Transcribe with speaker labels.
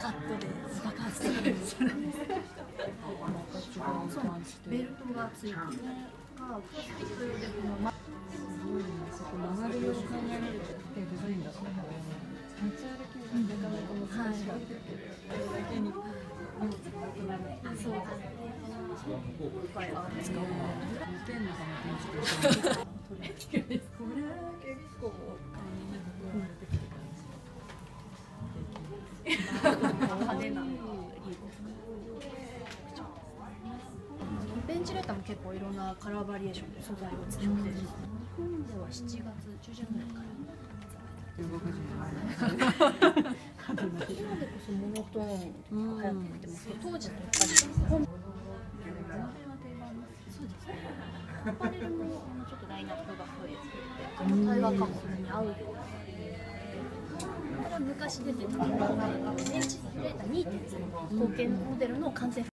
Speaker 1: カットで
Speaker 2: バカストです。
Speaker 1: ベルトがついてるがプラスチックでこの
Speaker 2: そこ曲がりを考えられてデザインだったから持ち歩きがなかなか難しかったけど、それだけに荷物がなくなる。
Speaker 1: あ、そうだね。今回は使うの
Speaker 2: ペンのかなってこれ結構
Speaker 1: 派手なベンチレーターも結構いろんなカラーバリエーションで素材を使って、日本では7月中旬ぐらいから今でこそモノトーンが流行ってきてますけど、当時とやっぱり本この辺は定番です。そうですね。アパレルもちょっとラインナップが増えてて、タイガーカモに合うような。これは昔出てたベンチレーター 2.0 後継モデルの完成